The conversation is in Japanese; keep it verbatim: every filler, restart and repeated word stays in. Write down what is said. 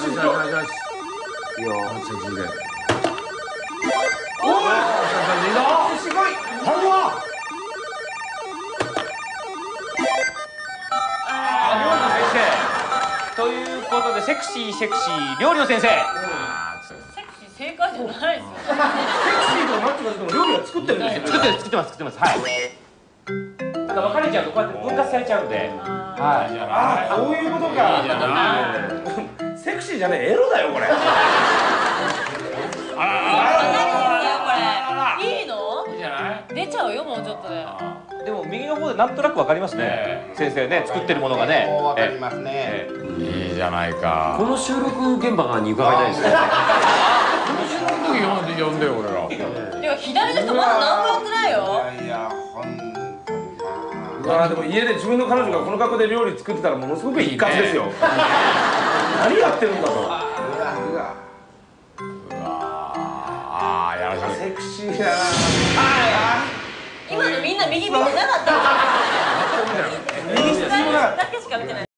しよしよしよし。いいよ。セクシーで。おお。いいぞ。すごい。頼むわ。 ああ、料理の先生。ということでセクシーセクシー料理の先生。 セクシー正解じゃないですよ。 セクシーとマッチがでも料理は作ってるんですよ。 作ってる作ってます作ってます。はい。なんか分かれちゃうとこうやって分割されちゃうんで。はい。 ああ、こういうことか。セクシーじゃねえ、エロだよこれ。 あら、いいの？いいじゃない？出ちゃうよもうちょっとで。 でも右の方でなんとなく分かりますね。先生ね作ってるものがね。 わかりますね。 いいじゃないか。 この収録現場に伺いたいですね。 この収録の時呼んで呼んでよ俺ら。 でも左の人まだ何もやってないよ。 いやいや、ほんああ、でも家で自分の彼女がこの格好で料理作ってたらものすごくいい感じですよ。何やってるんだと。 ああ、やらしい。 セクシーだな。 今のみんな右見てなかった。右下だけしか見てない。